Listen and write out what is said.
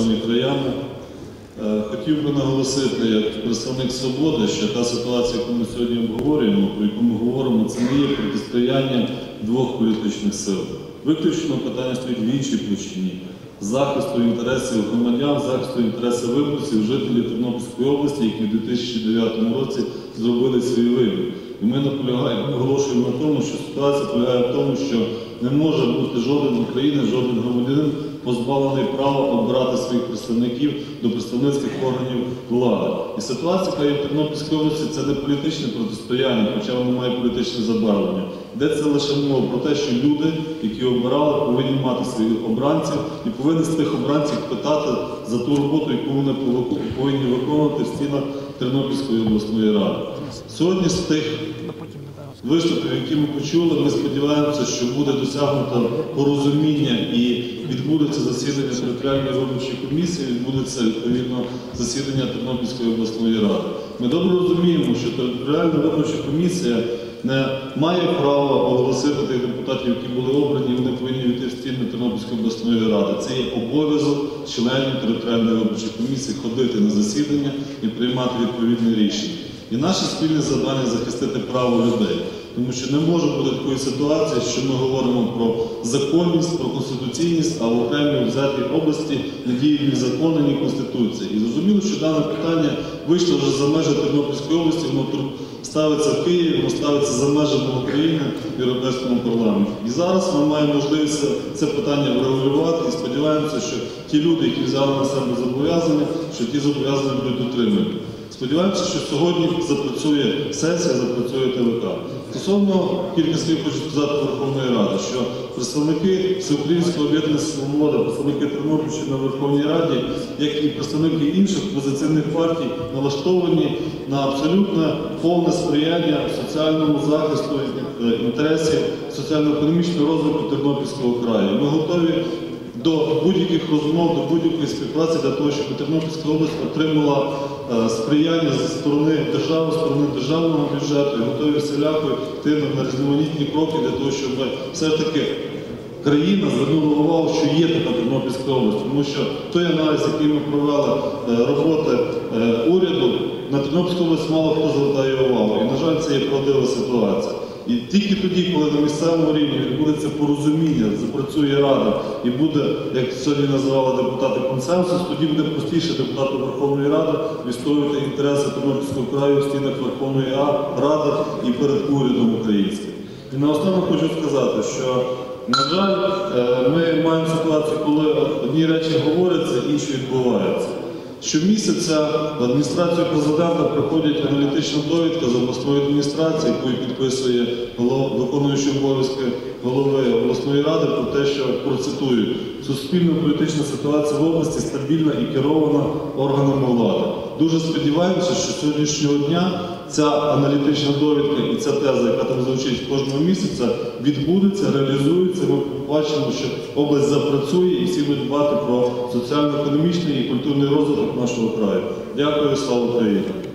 шановні краяни. Хотів би наголосити, як представник «Свободи», що та ситуація, яку ми сьогодні обговорюємо, про яку ми говоримо, це не є протистояння двох політичних сил. Виключно питання стоїть в іншій площині – захисту інтересів громадян, захисту інтересів виборців, жителів Тернопільської області, які в 2009 році зробили свій вибір. І ми наголошуємо на тому, що ситуація полягає в тому, що не може бути жоден українець, жоден громадянин позбавлений права обирати своїх представників до представницьких органів влади. І ситуація, яка є в Тернопільській області, це не політичне протистояння, хоча воно має політичне забарвлення. Йдеться лише мова про те, що люди, які обирали, повинні мати своїх обранців і повинні з тих обранців питати за ту роботу, яку вони повинні виконувати в стінах Тернопільської обласної ради. Сьогодні з тих виступів, які ми почули, ми сподіваємося, що буде досягнуто порозуміння і відбудеться засідання територіальної виборчої комісії, відбудеться, відповідно, засідання Тернопільської обласної ради. Ми добре розуміємо, що територіальна виборча комісія не має права оголосити тих депутатів, які були обрані, вони повинні війти в стіни Тернопільської обласної ради. Це є обов'язок членів територіальної виборчої комісії ходити на засідання і приймати відповідне рішення. І наше спільне завдання – захистити право людей. Тому що не може бути такої ситуації, що ми говоримо про законність, про конституційність, а в окремій взятій області не діють ні закони, ні Конституція. І зрозуміло, що дане питання вийшло вже за межі Тернопільської області, воно ставиться в Києві, воно ставиться за межами України в Європейському парламенті. І зараз ми маємо можливість це питання врегулювати і сподіваємося, що ті люди, які взяли на себе зобов'язання, що ті зобов'язання будуть дотримані. Сподіваємося, що сьогодні запрацює сесія, запрацює ТВК. Стосовно кілька слів хочу сказати Верховної Ради, що представники Всеукраїнського об'єднання «Свобода», представники Тернопільщини на Верховній Раді, як і представники інших опозиційних партій, налаштовані на абсолютно повне сприяння соціальному захисту інтересів соціально-економічного розвитку Тернопільського краю. Ми готові до будь-яких розмов, до будь-якої співпраці для того, щоб Тернопільська область отримала сприяння зі сторони держави, зі сторони державного бюджету, і готові всіляко йти на різноманітні кроки для того, щоб все ж таки країна звернула увагу, що є така Тернопільська область. Тому що той аналіз, який ми провели роботи уряду, на Тернопільську область мало хто звертає увагу. І, на жаль, це є правдива ситуація. І тільки тоді, коли на місцевому рівні відбудеться порозуміння, запрацює Рада і буде, як сьогодні називали депутати, консенсус, тоді буде простіше депутату Верховної Ради відстоювати інтереси Тернопільського краю в стінах Верховної Ради і перед урядом українським. І наостанок хочу сказати, що, на жаль, ми маємо ситуацію, коли одні речі говоряться, інші відбуваються. Щомісяця в адміністрацію президента приходить аналітична довідка з обласної адміністрації, яку підписує виконуючий обов'язки голови обласної ради про те, що, процитую, суспільно-політична ситуація в області стабільна і керована органами влади. Дуже сподіваємося, що сьогоднішнього дня ця аналітична довідка і ця теза, яка там звучить кожного місяця, відбудеться, реалізується. Ми побачимо, що область запрацює і всі будуть дбати про соціально-економічний і культурний розвиток нашого краю. Дякую, слава Україні!